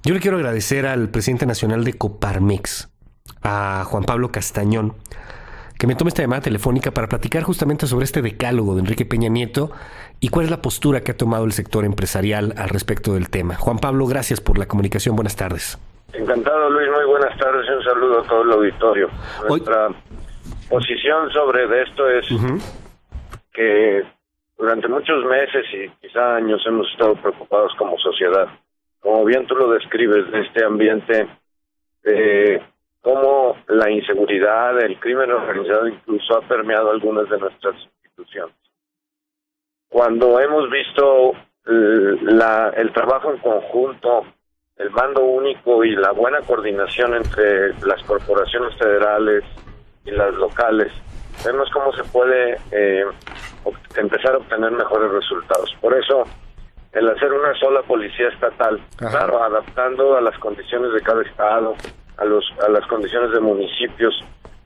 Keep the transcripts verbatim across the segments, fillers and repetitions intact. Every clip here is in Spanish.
Yo le quiero agradecer al presidente nacional de Coparmex, a Juan Pablo Castañón, que me tome esta llamada telefónica para platicar justamente sobre este decálogo de Enrique Peña Nieto y cuál es la postura que ha tomado el sector empresarial al respecto del tema. Juan Pablo, gracias por la comunicación. Buenas tardes. Encantado, Luis. Muy buenas tardes y un saludo a todo el auditorio. Nuestra Hoy... posición sobre esto es uh-huh. que durante muchos meses y quizá años hemos estado preocupados como sociedad. Como bien tú lo describes, de este ambiente, eh, cómo la inseguridad, el crimen organizado incluso ha permeado algunas de nuestras instituciones. Cuando hemos visto eh, la, el trabajo en conjunto, el mando único y la buena coordinación entre las corporaciones federales y las locales, vemos cómo se puede eh, empezar a obtener mejores resultados. Por eso, el hacer una sola policía estatal, Ajá. claro, adaptando a las condiciones de cada estado, a los a las condiciones de municipios,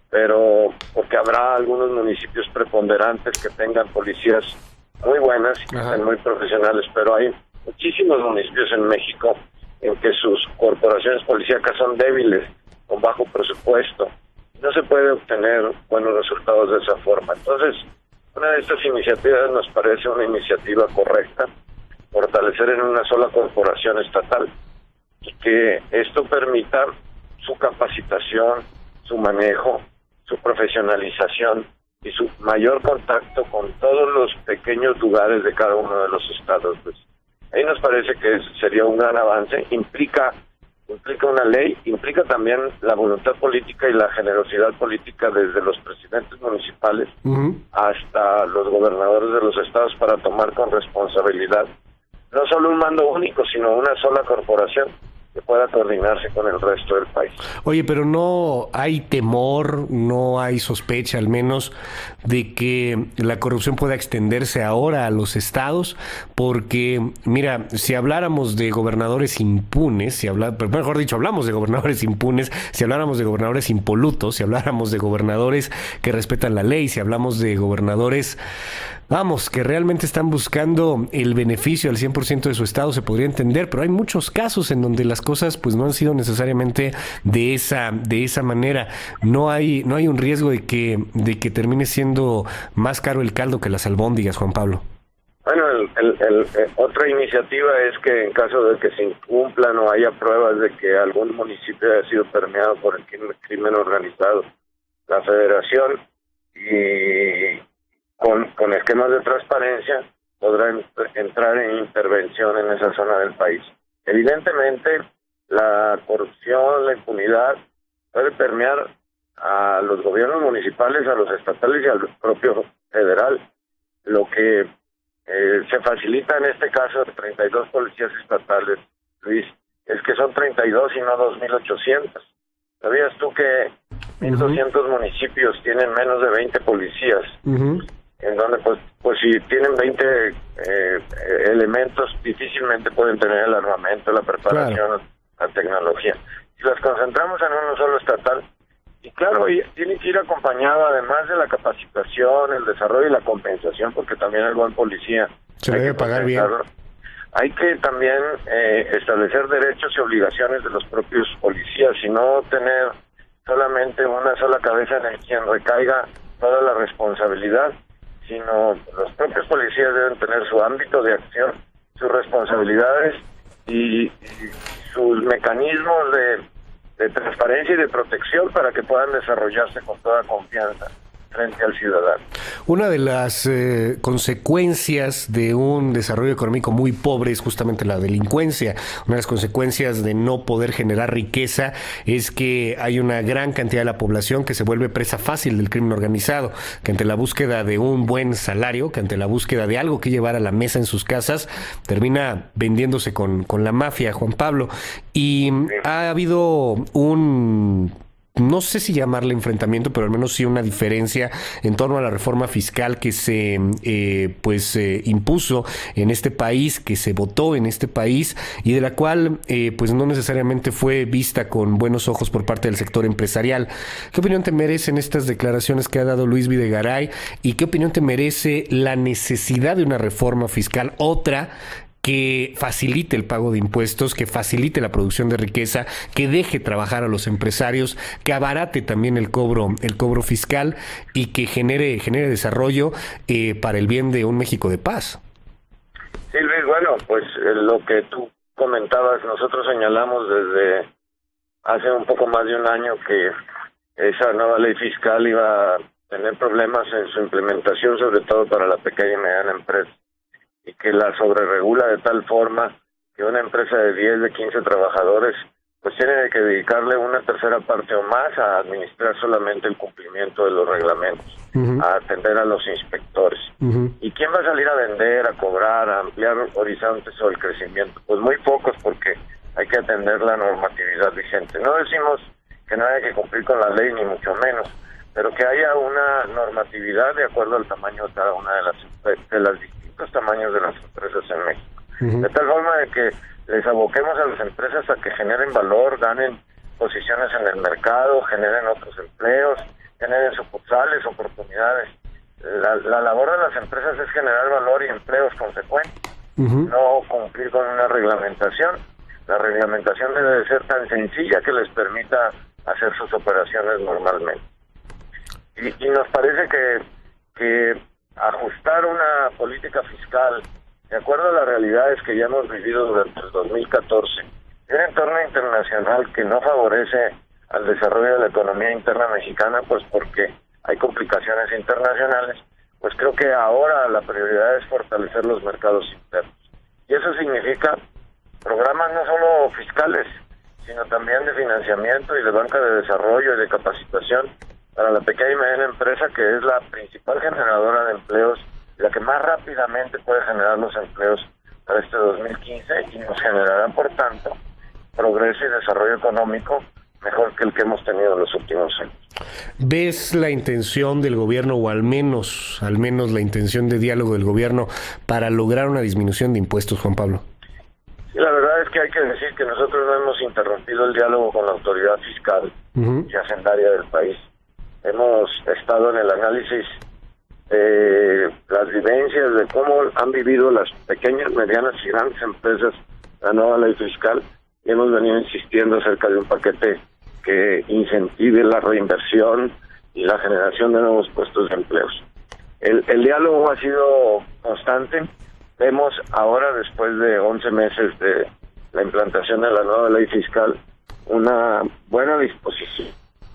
pero porque habrá algunos municipios preponderantes que tengan policías muy buenas y Ajá. muy profesionales, pero hay muchísimos municipios en México en que sus corporaciones policíacas son débiles, con bajo presupuesto. No se puede obtener buenos resultados de esa forma. Entonces, una de estas iniciativas nos parece una iniciativa correcta, fortalecer en una sola corporación estatal y que esto permita su capacitación, su manejo, su profesionalización y su mayor contacto con todos los pequeños lugares de cada uno de los estados. Pues, ahí nos parece que sería un gran avance. Implica implica una ley, implica también la voluntad política y la generosidad política desde los presidentes municipales uh-huh. hasta los gobernadores de los estados para tomar con responsabilidad no solo un mando único, sino una sola corporación que pueda coordinarse con el resto del país. Oye, pero no hay temor, no hay sospecha al menos de que la corrupción pueda extenderse ahora a los estados, porque mira, si habláramos de gobernadores impunes, si habla, mejor dicho, hablamos de gobernadores impunes, si habláramos de gobernadores impolutos, si habláramos de gobernadores que respetan la ley, si hablamos de gobernadores, vamos, que realmente están buscando el beneficio al cien por ciento de su estado, se podría entender, pero hay muchos casos en donde las cosas pues no han sido necesariamente de esa de esa manera. No hay no hay un riesgo de que de que termine siendo más caro el caldo que las albóndigas, Juan Pablo. Bueno, el, el, el, el, otra iniciativa es que en caso de que se incumplan o haya pruebas de que algún municipio haya sido permeado por el crimen organizado, la federación y Con, con esquemas de transparencia podrá en, entrar en intervención en esa zona del país. Evidentemente, la corrupción, la impunidad puede permear a los gobiernos municipales, a los estatales y al propio federal. Lo que eh, se facilita en este caso de treinta y dos policías estatales, Luis, es que son treinta y dos y no dos mil ochocientos. ¿Sabías tú que mil doscientos uh-huh. municipios tienen menos de veinte policías? Uh-huh. En donde pues pues si tienen veinte eh, elementos, difícilmente pueden tener el armamento, la preparación, claro. la tecnología. Si las concentramos en uno solo estatal, y claro, y tiene que ir acompañado además de la capacitación, el desarrollo y la compensación, porque también el buen policía se debe pagar bien. Hay que también eh, establecer derechos y obligaciones de los propios policías, y no tener solamente una sola cabeza en el quien recaiga toda la responsabilidad, sino los propios policías deben tener su ámbito de acción, sus responsabilidades y, y sus mecanismos de, de transparencia y de protección para que puedan desarrollarse con toda confianza frente al ciudadano. Una de las eh, consecuencias de un desarrollo económico muy pobre es justamente la delincuencia. Una de las consecuencias de no poder generar riqueza es que hay una gran cantidad de la población que se vuelve presa fácil del crimen organizado, que ante la búsqueda de un buen salario, que ante la búsqueda de algo que llevar a la mesa en sus casas, termina vendiéndose con, con la mafia, Juan Pablo. Y ha habido un... no sé si llamarle enfrentamiento, pero al menos sí una diferencia en torno a la reforma fiscal que se eh, pues eh, impuso en este país, que se votó en este país y de la cual eh, pues no necesariamente fue vista con buenos ojos por parte del sector empresarial. ¿Qué opinión te merecen estas declaraciones que ha dado Luis Videgaray y qué opinión te merece la necesidad de una reforma fiscal, otra que facilite el pago de impuestos, que facilite la producción de riqueza, que deje trabajar a los empresarios, que abarate también el cobro, el cobro fiscal y que genere, genere desarrollo eh, para el bien de un México de paz. Sí, Luis, bueno, pues eh, lo que tú comentabas, nosotros señalamos desde hace un poco más de un año que esa nueva ley fiscal iba a tener problemas en su implementación, sobre todo para la pequeña y mediana empresa, y que la sobreregula de tal forma que una empresa de diez, de quince trabajadores pues tiene que dedicarle una tercera parte o más a administrar solamente el cumplimiento de los reglamentos, uh-huh. a atender a los inspectores. Uh-huh. ¿Y quién va a salir a vender, a cobrar, a ampliar horizontes o el crecimiento? Pues muy pocos, porque hay que atender la normatividad vigente. No decimos que no haya que cumplir con la ley, ni mucho menos, pero que haya una normatividad de acuerdo al tamaño de cada una de las de los distintos tamaños de las empresas en México. Uh-huh. De tal forma de que les aboquemos a las empresas a que generen valor, ganen posiciones en el mercado, generen otros empleos, generen sucursales, oportunidades. La, la labor de las empresas es generar valor y empleos consecuentes, uh-huh. no cumplir con una reglamentación. La reglamentación debe de ser tan sencilla que les permita hacer sus operaciones normalmente. Y, y nos parece que, que ajustar una política fiscal de acuerdo a las realidades que ya hemos vivido durante el dos mil catorce, en un entorno internacional que no favorece al desarrollo de la economía interna mexicana, pues porque hay complicaciones internacionales, pues creo que ahora la prioridad es fortalecer los mercados internos. Y eso significa programas no solo fiscales, sino también de financiamiento y de banca de desarrollo y de capacitación para la pequeña y mediana empresa, que es la principal generadora de empleos, la que más rápidamente puede generar los empleos para este dos mil quince y nos generará, por tanto, progreso y desarrollo económico mejor que el que hemos tenido en los últimos años. ¿Ves la intención del gobierno, o al menos, al menos la intención de diálogo del gobierno para lograr una disminución de impuestos, Juan Pablo? Sí, la verdad es que hay que decir que nosotros no hemos interrumpido el diálogo con la autoridad fiscal uh-huh. y hacendaria del país. Hemos estado en el análisis Eh, las vivencias de cómo han vivido las pequeñas, medianas y grandes empresas la nueva ley fiscal, y hemos venido insistiendo acerca de un paquete que incentive la reinversión y la generación de nuevos puestos de empleos. El, el diálogo ha sido constante. Vemos ahora, después de once meses de la implantación de la nueva ley fiscal, una buena disposición.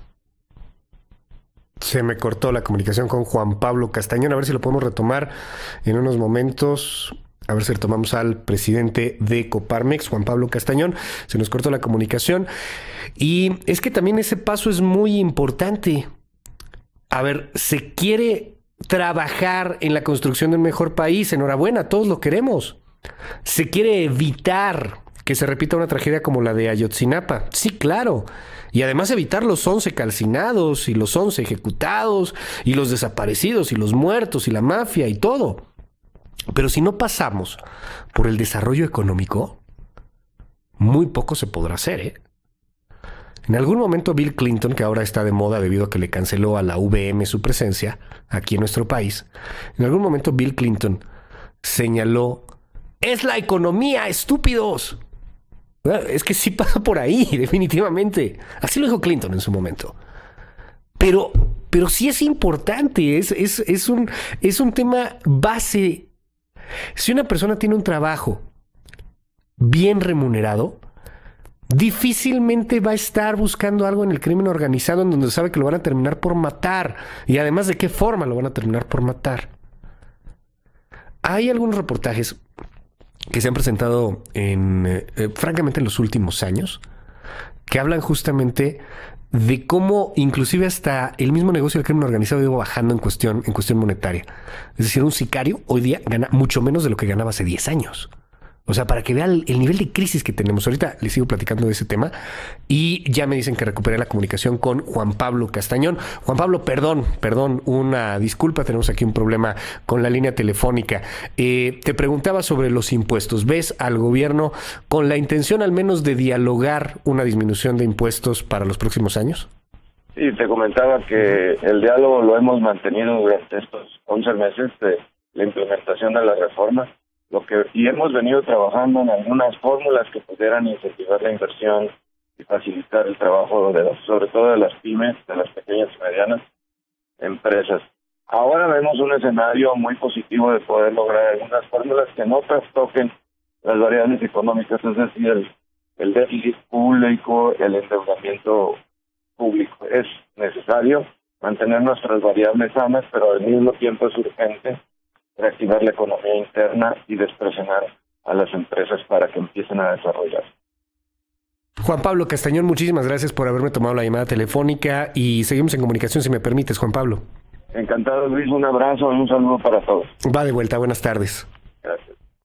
Se me cortó la comunicación con Juan Pablo Castañón. A ver si lo podemos retomar en unos momentos. A ver si retomamos al presidente de Coparmex, Juan Pablo Castañón. Se nos cortó la comunicación. Y es que también ese paso es muy importante. A ver, se quiere trabajar en la construcción de un mejor país. Enhorabuena, todos lo queremos. Se quiere evitar que se repita una tragedia como la de Ayotzinapa. Sí, claro. Y además evitar los once calcinados y los once ejecutados y los desaparecidos y los muertos y la mafia y todo. Pero si no pasamos por el desarrollo económico, muy poco se podrá hacer, ¿eh? En algún momento Bill Clinton, que ahora está de moda debido a que le canceló a la U V M su presencia aquí en nuestro país, en algún momento Bill Clinton señaló: ¡es la economía, estúpidos! Es que sí pasa por ahí, definitivamente. Así lo dijo Clinton en su momento. Pero, pero sí es importante, es, es, es, un, es un tema base. Si una persona tiene un trabajo bien remunerado, difícilmente va a estar buscando algo en el crimen organizado en donde sabe que lo van a terminar por matar. Y además, ¿de qué forma lo van a terminar por matar? Hay algunos reportajes que se han presentado en, eh, francamente, en los últimos años, que hablan justamente de cómo inclusive hasta el mismo negocio del crimen organizado iba bajando en cuestión, en cuestión monetaria. Es decir, un sicario hoy día gana mucho menos de lo que ganaba hace diez años. O sea, para que vean el, el nivel de crisis que tenemos. Ahorita les sigo platicando de ese tema y ya me dicen que recuperé la comunicación con Juan Pablo Castañón. Juan Pablo, perdón, perdón, una disculpa, tenemos aquí un problema con la línea telefónica. Eh, te preguntaba sobre los impuestos. ¿Ves al gobierno con la intención al menos de dialogar una disminución de impuestos para los próximos años? Sí, te comentaba que el diálogo lo hemos mantenido durante estos once meses de la implementación de la reforma. lo que y hemos venido trabajando en algunas fórmulas que pudieran incentivar la inversión y facilitar el trabajo de las, sobre todo de las pymes, de las pequeñas y medianas empresas. Ahora vemos un escenario muy positivo de poder lograr algunas fórmulas que no trastoquen las variables económicas, es decir, el, el déficit público, el endeudamiento público. Es necesario mantener nuestras variables sanas, pero al mismo tiempo es urgente reactivar la economía interna y despresionar a las empresas para que empiecen a desarrollarse. Juan Pablo Castañón, muchísimas gracias por haberme tomado la llamada telefónica y seguimos en comunicación si me permites, Juan Pablo. Encantado, Luis, un abrazo y un saludo para todos. Va de vuelta, buenas tardes.